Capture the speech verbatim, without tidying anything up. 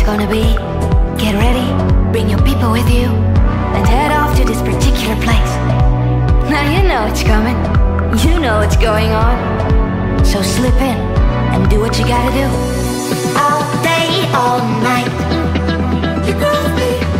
gonna be. Get ready, bring your people with you, and head off to this particular place. Now you know it's coming, you know what's going on. So slip in and do what you gotta do. All day, all night, you groove me.